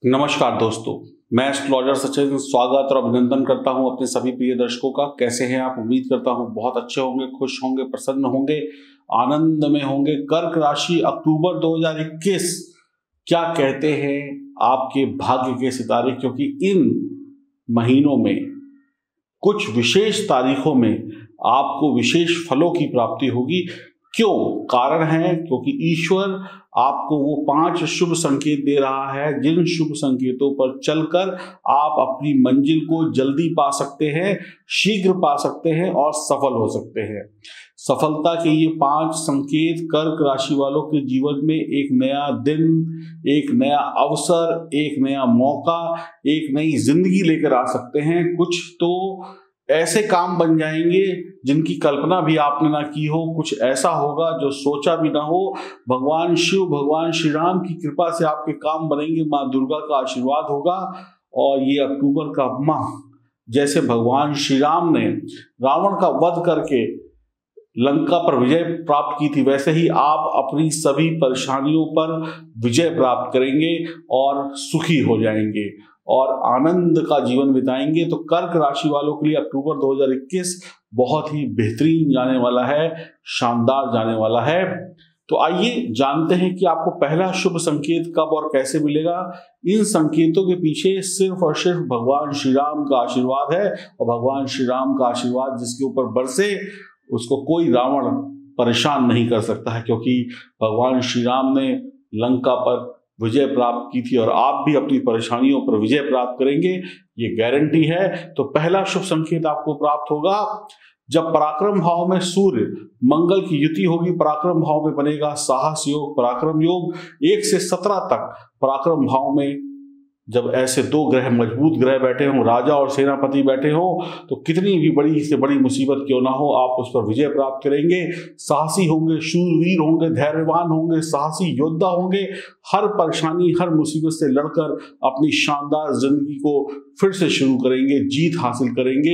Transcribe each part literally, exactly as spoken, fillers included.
नमस्कार दोस्तों, मैं एस्ट्रोलॉजर सचिन स्वागत और अभिनंदन करता हूं अपने सभी प्रिय दर्शकों का। कैसे हैं आप? उम्मीद करता हूं बहुत अच्छे होंगे, खुश होंगे, प्रसन्न होंगे, आनंद में होंगे। कर्क राशि अक्टूबर दो हज़ार इक्कीस क्या कहते हैं आपके भाग्य के सितारे, क्योंकि इन महीनों में कुछ विशेष तारीखों में आपको विशेष फलों की प्राप्ति होगी। क्यों? कारण है क्योंकि ईश्वर आपको वो पांच शुभ संकेत दे रहा है जिन शुभ संकेतों पर चलकर आप अपनी मंजिल को जल्दी पा सकते हैं, शीघ्र पा सकते हैं और सफल हो सकते हैं। सफलता के ये पांच संकेत कर्क राशि वालों के जीवन में एक नया दिन, एक नया अवसर, एक नया मौका, एक नई जिंदगी लेकर आ सकते हैं। कुछ तो ऐसे काम बन जाएंगे जिनकी कल्पना भी आपने ना की हो, कुछ ऐसा होगा जो सोचा भी ना हो। भगवान शिव, भगवान श्री राम की कृपा से आपके काम बनेंगे, माँ दुर्गा का आशीर्वाद होगा। और ये अक्टूबर का माह, जैसे भगवान श्री राम ने रावण का वध करके लंका पर विजय प्राप्त की थी, वैसे ही आप अपनी सभी परेशानियों पर विजय प्राप्त करेंगे और सुखी हो जाएंगे और आनंद का जीवन बिताएंगे। तो कर्क राशि वालों के लिए अक्टूबर दो हज़ार इक्कीस बहुत ही बेहतरीन जाने वाला है, शानदार जाने वाला है। तो आइए जानते हैं कि आपको पहला शुभ संकेत कब और कैसे मिलेगा। इन संकेतों के पीछे सिर्फ और सिर्फ भगवान श्री राम का आशीर्वाद है, और भगवान श्री राम का आशीर्वाद जिसके ऊपर बरसे उसको कोई रावण परेशान नहीं कर सकता है, क्योंकि भगवान श्री राम ने लंका पर विजय प्राप्त की थी और आप भी अपनी परेशानियों पर विजय प्राप्त करेंगे, ये गारंटी है। तो पहला शुभ संकेत आपको प्राप्त होगा जब पराक्रम भाव में सूर्य मंगल की युति होगी। पराक्रम भाव में बनेगा साहस योग, पराक्रम योग। एक से सत्रह तक पराक्रम भाव में जब ऐसे दो ग्रह, मजबूत ग्रह बैठे हों, राजा और सेनापति बैठे हों, तो कितनी भी बड़ी से बड़ी मुसीबत क्यों ना हो, आप उस पर विजय प्राप्त करेंगे। साहसी होंगे, शूरवीर होंगे, धैर्यवान होंगे, साहसी योद्धा होंगे। हर परेशानी, हर मुसीबत से लड़कर अपनी शानदार जिंदगी को फिर से शुरू करेंगे, जीत हासिल करेंगे।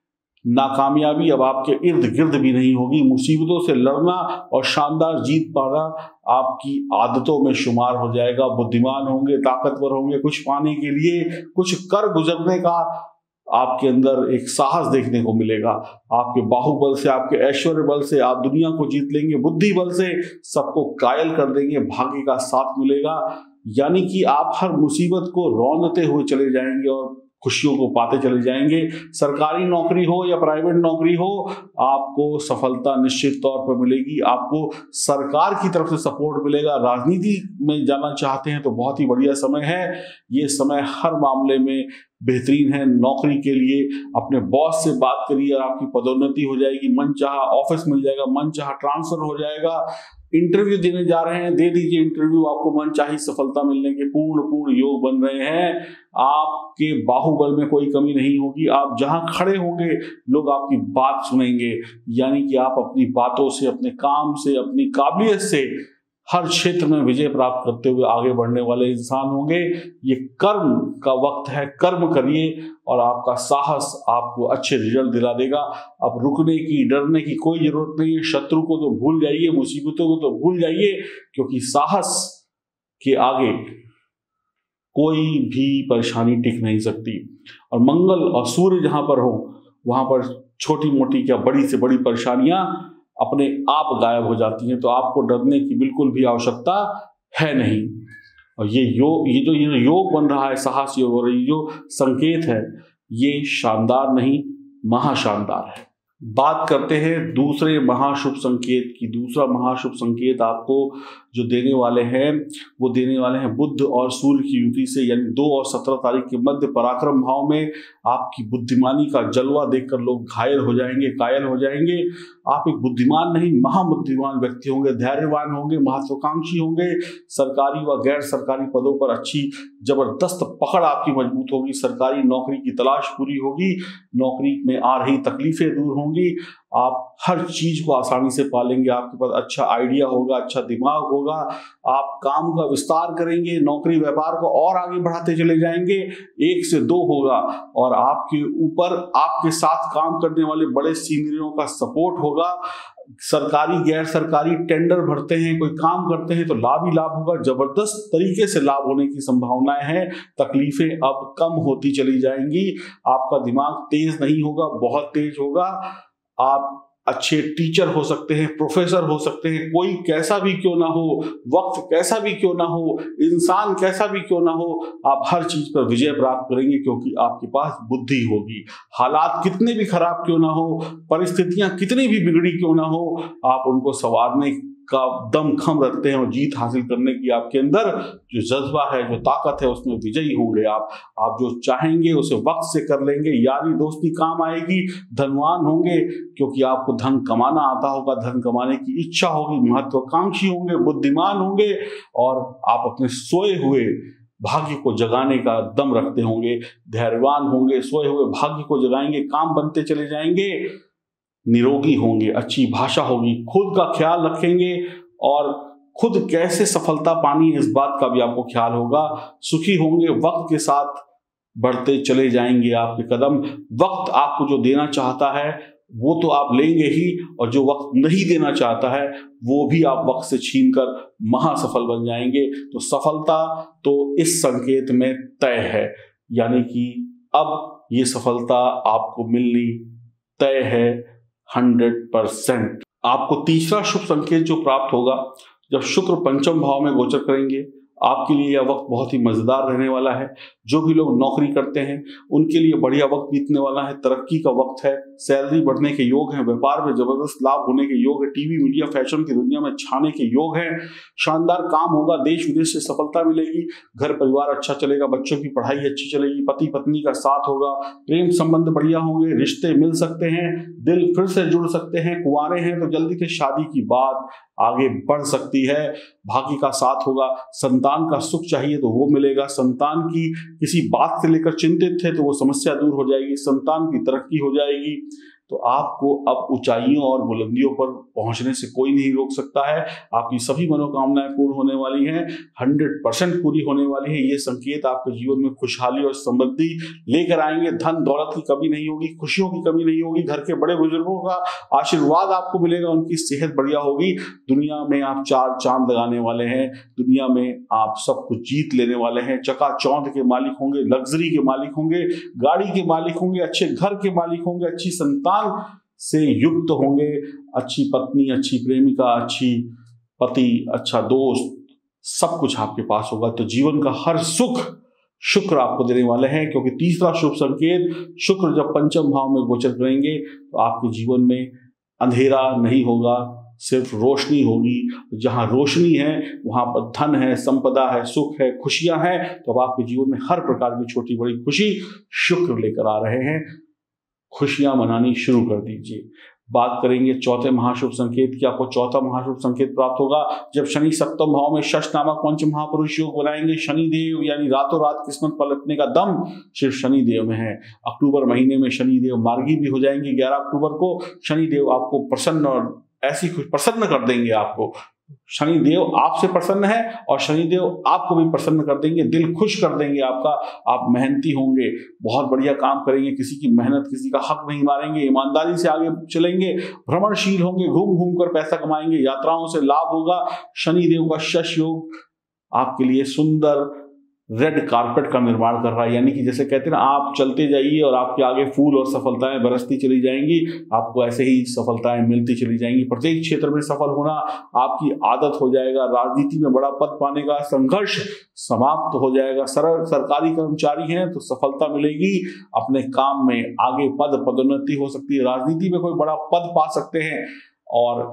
नाकामयाबी अब आपके इर्द गिर्द भी नहीं होगी। मुसीबतों से लड़ना और शानदार जीत पाना आपकी आदतों में शुमार हो जाएगा। बुद्धिमान होंगे, ताकतवर होंगे, कुछ पाने के लिए, कुछ कर गुजरने का आपके अंदर एक साहस देखने को मिलेगा। आपके बाहुबल से, आपके ऐश्वर्य बल से आप दुनिया को जीत लेंगे। बुद्धि बल से सबको कायल कर देंगे। भाग्य का साथ मिलेगा, यानी कि आप हर मुसीबत को रौंदते हुए चले जाएंगे और खुशियों को पाते चले जाएंगे। सरकारी नौकरी हो या प्राइवेट नौकरी हो, आपको सफलता निश्चित तौर पर मिलेगी। आपको सरकार की तरफ से सपोर्ट मिलेगा। राजनीति में जाना चाहते हैं तो बहुत ही बढ़िया समय है। ये समय हर मामले में बेहतरीन है। नौकरी के लिए अपने बॉस से बात करिए और आपकी पदोन्नति हो जाएगी। मनचाहा ऑफिस मिल जाएगा, मनचाहा ट्रांसफर हो जाएगा। इंटरव्यू देने जा रहे हैं, दे दीजिए इंटरव्यू, आपको मनचाही सफलता मिलने के पूर्ण पूर्ण योग बन रहे हैं। आपके बाहुबल में कोई कमी नहीं होगी। आप जहां खड़े होंगे लोग आपकी बात सुनेंगे, यानी कि आप अपनी बातों से, अपने काम से, अपनी काबिलियत से हर क्षेत्र में विजय प्राप्त करते हुए आगे बढ़ने वाले इंसान होंगे। ये कर्म का वक्त है, कर्म करिए और आपका साहस आपको अच्छे रिजल्ट दिला देगा। अब रुकने की, डरने की कोई जरूरत नहीं है। शत्रु को तो भूल जाइए, मुसीबतों को तो भूल जाइए, क्योंकि साहस के आगे कोई भी परेशानी टिक नहीं सकती। और मंगल और सूर्य जहां पर हो वहां पर छोटी मोटी क्या बड़ी से बड़ी परेशानियां अपने आप गायब हो जाती हैं। तो आपको डरने की बिल्कुल भी आवश्यकता है नहीं। और ये योग, ये जो ये योग बन रहा है, साहस योग, और ये जो संकेत है, ये शानदार नहीं, महाशानदार है। बात करते हैं दूसरे महाशुभ संकेत की। दूसरा महाशुभ संकेत आपको जो देने वाले हैं वो देने वाले हैं बुध और सूर्य की युति से, यानी दो और सत्रह तारीख के मध्य पराक्रम भाव में आपकी बुद्धिमानी का जलवा देखकर लोग घायल हो जाएंगे, कायल हो जाएंगे। आप एक बुद्धिमान नहीं, महाबुद्धिमान व्यक्ति होंगे, धैर्यवान होंगे, महत्वाकांक्षी होंगे। सरकारी व गैर सरकारी पदों पर अच्छी जबरदस्त पकड़ आपकी मजबूत होगी। सरकारी नौकरी की तलाश पूरी होगी। नौकरी में आ रही तकलीफें दूर होंगी। आप हर चीज को आसानी से पालेंगे। आपके पास अच्छा आइडिया होगा, अच्छा दिमाग होगा। आप काम का विस्तार करेंगे, नौकरी व्यापार को और आगे बढ़ाते चले जाएंगे। एक से दो होगा और आपके ऊपर आपके साथ काम करने वाले बड़े सीनियरों का सपोर्ट होगा। सरकारी गैर सरकारी टेंडर भरते हैं, कोई काम करते हैं तो लाभ ही लाभ होगा। जबरदस्त तरीके से लाभ होने की संभावनाएं हैं। तकलीफें अब कम होती चली जाएंगी। आपका दिमाग तेज नहीं होगा, बहुत तेज होगा। आप अच्छे टीचर हो सकते हैं, प्रोफेसर हो सकते हैं, कोई कैसा भी क्यों ना हो, वक्त कैसा भी क्यों ना हो, इंसान कैसा भी क्यों ना हो, आप हर चीज पर विजय प्राप्त करेंगे क्योंकि आपके पास बुद्धि होगी। हालात कितने भी खराब क्यों ना हो, परिस्थितियां कितनी भी बिगड़ी क्यों ना हो, आप उनको संवारने का दम खम रखते हैं और जीत हासिल करने की आपके अंदर जो जज्बा है, जो ताकत है, उसमें विजयी होंगे आप। आप जो चाहेंगे उसे वक्त से कर लेंगे। यारी दोस्ती काम आएगी, धनवान होंगे क्योंकि आपको धन कमाना आता होगा, धन कमाने की इच्छा होगी, महत्वाकांक्षी होंगे, बुद्धिमान होंगे और आप अपने सोए हुए भाग्य को जगाने का दम रखते होंगे, धैर्यवान होंगे, सोए हुए भाग्य को जगाएंगे, काम बनते चले जाएंगे, निरोगी होंगे, अच्छी भाषा होगी, खुद का ख्याल रखेंगे और खुद कैसे सफलता पानी है इस बात का भी आपको ख्याल होगा। सुखी होंगे, वक्त के साथ बढ़ते चले जाएंगे आपके कदम। वक्त आपको जो देना चाहता है वो तो आप लेंगे ही, और जो वक्त नहीं देना चाहता है वो भी आप वक्त से छीनकर महासफल बन जाएंगे। तो सफलता तो इस संकेत में तय है, यानी कि अब ये सफलता आपको मिलनी तय है हंड्रेड परसेंट। आपको तीसरा शुभ संकेत जो प्राप्त होगा जब शुक्र पंचम भाव में गोचर करेंगे, आपके लिए यह वक्त बहुत ही मजेदार रहने वाला है। जो भी लोग नौकरी करते हैं उनके लिए बढ़िया वक्त बीतने वाला है, तरक्की का वक्त है, सैलरी बढ़ने के योग हैं, व्यापार में जबरदस्त लाभ होने के योग है, टीवी मीडिया फैशन की दुनिया में छाने के योग हैं, शानदार काम होगा, देश विदेश से सफलता मिलेगी, घर परिवार अच्छा चलेगा, बच्चों की पढ़ाई अच्छी चलेगी, पति पत्नी का साथ होगा, प्रेम संबंध बढ़िया होंगे, रिश्ते मिल सकते हैं, दिल फिर से जुड़ सकते हैं, कुंवारे हैं तो जल्दी से शादी की बात आगे बढ़ सकती है, भाग्य का साथ होगा, संतान का सुख चाहिए तो वो मिलेगा, संतान की किसी बात से लेकर चिंतित थे तो वो समस्या दूर हो जाएगी, संतान की तरक्की हो जाएगी। तो आपको अब ऊंचाइयों और बुलंदियों पर पहुंचने से कोई नहीं रोक सकता है। आपकी सभी मनोकामनाएं पूर्ण होने वाली हैं, हंड्रेड परसेंट पूरी होने वाली है। ये संकेत आपके जीवन में खुशहाली और समृद्धि लेकर आएंगे। धन दौलत की कमी नहीं होगी, खुशियों की कमी नहीं होगी, घर के बड़े बुजुर्गों का आशीर्वाद आपको मिलेगा, उनकी सेहत बढ़िया होगी। दुनिया में आप चार चांद लगाने वाले हैं, दुनिया में आप सब कुछ जीत लेने वाले हैं, चकाचौंध के मालिक होंगे, लग्जरी के मालिक होंगे, गाड़ी के मालिक होंगे, अच्छे घर के मालिक होंगे, अच्छी संतान से युक्त होंगे, अच्छी पत्नी, अच्छी प्रेमिका, अच्छी पति, अच्छा दोस्त, सब कुछ आपके पास होगा। तो जीवन का हर सुख शुक्र आपको देने वाले हैं, क्योंकि तीसरा शुभ संकेत शुक्र जब पंचम भाव में गोचर करेंगे तो आपके जीवन में अंधेरा नहीं होगा, सिर्फ रोशनी होगी। जहां रोशनी है वहां पर धन है, संपदा है, सुख है, खुशियां हैं। तो अब आपके जीवन में हर प्रकार की छोटी बड़ी खुशी शुक्र लेकर आ रहे हैं। खुशियां मनानी शुरू कर दीजिए। बात करेंगे चौथे महाशुभ संकेत की। आपको चौथा महाशुभ संकेत प्राप्त होगा जब शनि सप्तम भाव में शश नामक पंच महापुरुष योग बनाएंगे। शनि देव यानी रातों रात किस्मत पलटने का दम सिर्फ शनि देव में है। अक्टूबर महीने में शनि देव मार्गी भी हो जाएंगे। ग्यारह अक्टूबर को शनि देव आपको प्रसन्न और ऐसी खुश प्रसन्न कर देंगे। आपको शनि देव आपसे प्रसन्न है और शनि देव आपको भी प्रसन्न कर देंगे, दिल खुश कर देंगे आपका। आप मेहनती होंगे, बहुत बढ़िया काम करेंगे, किसी की मेहनत, किसी का हक नहीं मारेंगे, ईमानदारी से आगे चलेंगे, भ्रमणशील होंगे, घूम घूम कर पैसा कमाएंगे, यात्राओं से लाभ होगा। शनि देव का शश योग आपके लिए सुंदर रेड कारपेट का निर्माण कर रहा है, यानी कि जैसे कहते हैं ना, आप चलते जाइए और आपके आगे फूल और सफलताएं बरसती चली जाएंगी। आपको ऐसे ही सफलताएं मिलती चली जाएंगी। प्रत्येक क्षेत्र में सफल होना आपकी आदत हो जाएगा। राजनीति में बड़ा पद पाने का संघर्ष समाप्त हो जाएगा। सरल सरकारी कर्मचारी हैं तो सफलता मिलेगी। अपने काम में आगे पद पदोन्नति हो सकती है। राजनीति में कोई बड़ा पद पा सकते हैं और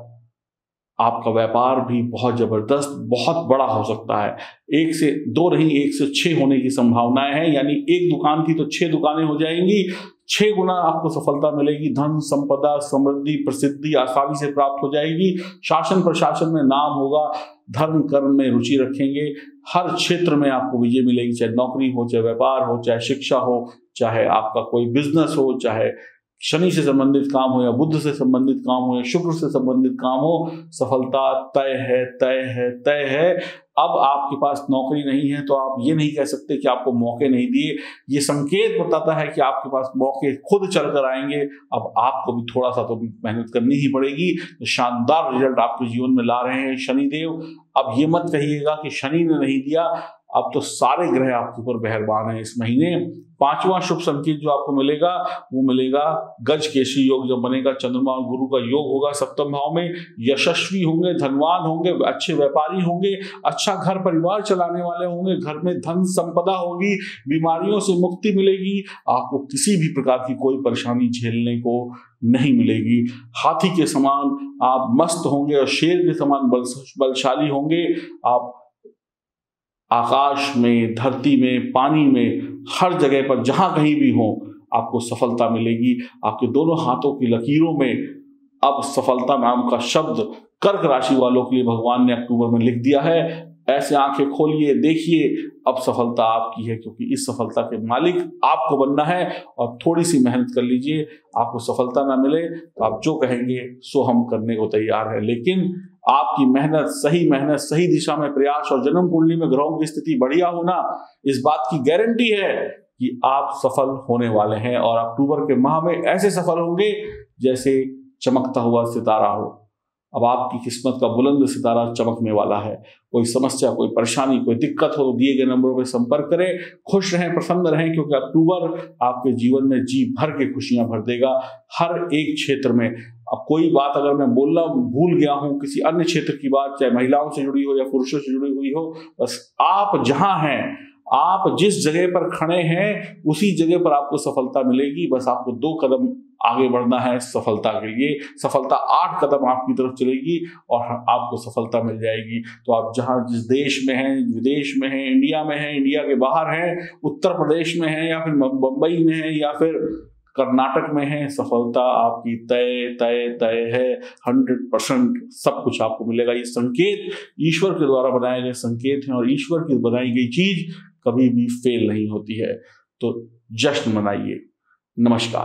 आपका व्यापार भी बहुत जबरदस्त, बहुत बड़ा हो सकता है। एक से दो नहीं, एक से छह होने की संभावनाएं हैं, यानी एक दुकान थी तो छह दुकानें हो जाएंगी। छह गुना आपको सफलता मिलेगी। धन, संपदा, समृद्धि, प्रसिद्धि आसानी से प्राप्त हो जाएगी। शासन प्रशासन में नाम होगा। धर्म कर्म में रुचि रखेंगे। हर क्षेत्र में आपको विजय मिलेगी, चाहे नौकरी हो, चाहे व्यापार हो, चाहे शिक्षा हो, चाहे आपका कोई बिजनेस हो, चाहे शनि से संबंधित काम हो या बुध से संबंधित काम हो या शुक्र से संबंधित काम हो, सफलता तय है, तय है, तय है। अब आपके पास नौकरी नहीं है तो आप ये नहीं कह सकते कि आपको मौके नहीं दिए। ये संकेत बताता है कि आपके पास मौके खुद चलकर आएंगे। अब आपको भी थोड़ा सा तो मेहनत करनी ही पड़ेगी। तो शानदार रिजल्ट आपके जीवन में ला रहे हैं शनिदेव। अब ये मत कहिएगा कि शनि ने नहीं दिया, अब तो सारे ग्रह आपके ऊपर मेहरबान हैं इस महीने। पांचवा शुभ संकेत जो आपको मिलेगा वो मिलेगा गज केशी योग जब बनेगा, चंद्रमा और गुरु का योग होगा सप्तम भाव में। यशस्वी होंगे, धनवान होंगे, अच्छे व्यापारी होंगे, अच्छा घर परिवार चलाने वाले होंगे, घर में धन संपदा होगी, बीमारियों से मुक्ति मिलेगी, आपको किसी भी प्रकार की कोई परेशानी झेलने को नहीं मिलेगी। हाथी के समान आप मस्त होंगे और शेर के समान बल बलशाली होंगे। आप आकाश में, धरती में, पानी में, हर जगह पर जहां कहीं भी हो आपको सफलता मिलेगी। आपके दोनों हाथों की लकीरों में अब सफलता नाम का शब्द कर्क राशि वालों के लिए भगवान ने अक्टूबर में लिख दिया है। ऐसे आंखें खोलिए, देखिए, अब सफलता आपकी है, क्योंकि इस सफलता के मालिक आपको बनना है। और थोड़ी सी मेहनत कर लीजिए, आपको सफलता ना मिले तो आप जो कहेंगे सो हम करने को तैयार है, लेकिन आपकी मेहनत, सही मेहनत, सही दिशा में प्रयास और जन्म कुंडली में ग्रहों की स्थिति बढ़िया होना इस बात की गारंटी है कि आप सफल होने वाले हैं। और अक्टूबर के माह में ऐसे सफल होंगे जैसे चमकता हुआ सितारा हो। अब आपकी किस्मत का बुलंद सितारा चमकने वाला है। कोई समस्या, कोई परेशानी, कोई दिक्कत हो तो दिए गए नंबरों पर संपर्क करें। खुश रहें, प्रसन्न रहें, क्योंकि अक्टूबर आपके जीवन में जी भर के खुशियां भर देगा हर एक क्षेत्र में। अब कोई बात अगर मैं बोलना भूल गया हूं, किसी अन्य क्षेत्र की बात, चाहे महिलाओं से जुड़ी हो या पुरुषों से जुड़ी हुई हो, बस आप जहां हैं, आप जिस जगह पर खड़े हैं उसी जगह पर आपको सफलता मिलेगी। बस आपको दो कदम आगे बढ़ना है सफलता के लिए। सफलता आठ कदम आपकी तरफ चलेगी और आपको सफलता मिल जाएगी। तो आप जहां जिस देश में हैं, विदेश में हैं, इंडिया में हैं, इंडिया के बाहर हैं, उत्तर प्रदेश में हैं या फिर मुंबई में हैं या फिर कर्नाटक में है, सफलता आपकी तय तय तय है। हंड्रेड परसेंट सब कुछ आपको मिलेगा। ये संकेत ईश्वर के द्वारा बनाए गए संकेत हैं और ईश्वर की बनाई गई चीज कभी भी फेल नहीं होती है। तो जश्न मनाइए। नमस्कार।